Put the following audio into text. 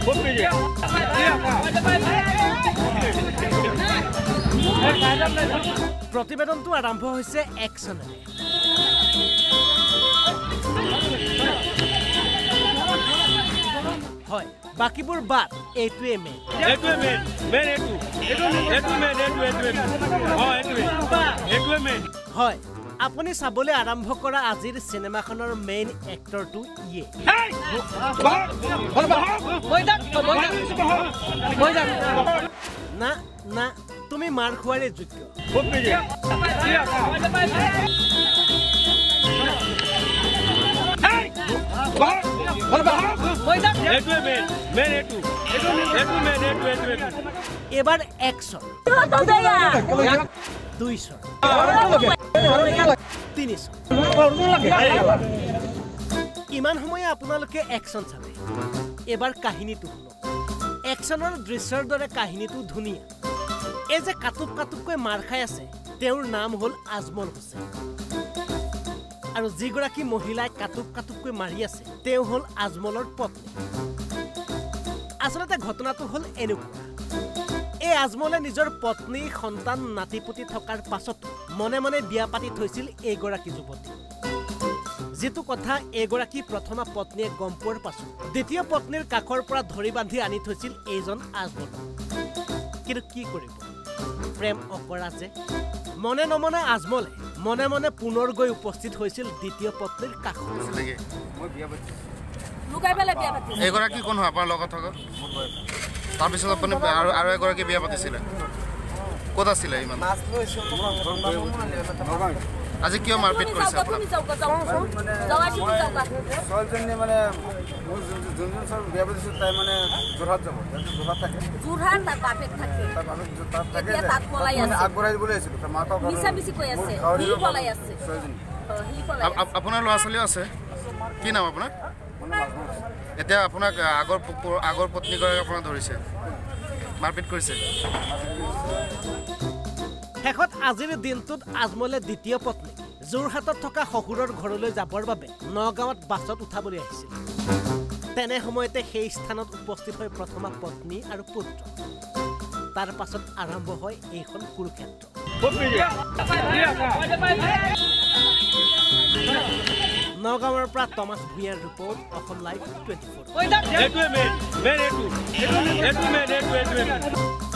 প্ৰতিবেদনটো আৰম্ভ হৈছে একচনেৰে হয় বাকিবোৰ বাদ এইটোৱে মেইন হয় আপুনি চাবলৈ আৰম্ভ কৰা আজিৰ চিনেমাখনৰ মেইন এক্টৰটো ইয়ে না না তুমি মাৰ খোৱাৰে যোগ্য এবার 100 200 300 ইমান সময়ে আপোনালোকে একশন চালে এবাৰ কাহিনীটো শুনক একশনৰ দৃশ্যৰ দৰে কাহিনীটো ধুনীয়া এই যে কাটুক কাটুককৈ মাৰ খাই আছে তেওঁৰ নাম হ'ল আজমল হুছেইন আৰু যিগৰাকী মহিলাই কাটুক কাটুককৈ মাৰি আছে তেওঁ হ'ল আজমলৰ পত্নী আসলতে ঘটনাটো হ'ল এনেকুৱা এই আজমলে নিজৰ পত্নী সন্তান নাতিপুতি থকাৰ পাছত মনে মনে বিয়া পাতি থৈছিল এইগৰাকী যুৱতী যেটো কথা এগৰাকী প্ৰথমা পত্নীয়ে গম পোৱাৰ পাছত দ্বিতীয় পত্নীৰ কাখৰ পৰা ধৰি বান্ধি আনি থৈছিল এইজন আজমল কিন্তু কি কৰিব প্ৰেম অকৰা যে মনে নমনে আজমলে মনে মনে পুনৰ গৈ উপস্থিত হৈছিল দ্বিতীয় পত্নীৰ কাখত এগৰাকী কোন হয় আপোনাৰ লগত থকা তাৰপিছত আপুনি আৰু এগৰাকী বিয়া পাতিছিলে ক'ত আছিলে ইমান আজি কিয় মাৰপিট কৰিছে আপোনাক ছোৱালীজনী মানে যোনজন সব বিয়া পাতিছে তাই মানে যোৰহাট যাব যোৰহাট থাকে যোৰহাট তাত বাপেক থাকে তাত থাকে তাত পলাই আছে আগবঢ়াই দিবলৈ আহিছিল তাৰ মাকক মিছা মিছি কৈ আছে হি পলাই আছে ছোৱালীজনী আপোনাৰ ল'ৰা ছোৱালী আছে কি নাম আপোনাৰ এতিয়া আপোনাক আগৰ পত্নীগৰাকী আপোনাক ধৰিছে মাৰপিট কৰিছে শেষত আজিৰ দিনটোত আজমলে দ্বিতীয় পত্নী যোৰহাটত থকা শহুৰৰ ঘৰলৈ যাবৰ বাবে নগাঁৱত বাছত উঠাবলৈ আহিছিল তেনে সময়তে সেই স্থানত উপস্থিত হৈ প্ৰথমা পত্নী আৰু পুত্ৰ তাৰ পাছত আৰম্ভ হয় এইখন কুৰুক্ষেত্ৰ নগাঁৱৰ পৰা টমাছ ভূঞাৰ ৰিপৰ্ট অসম লাইভ 24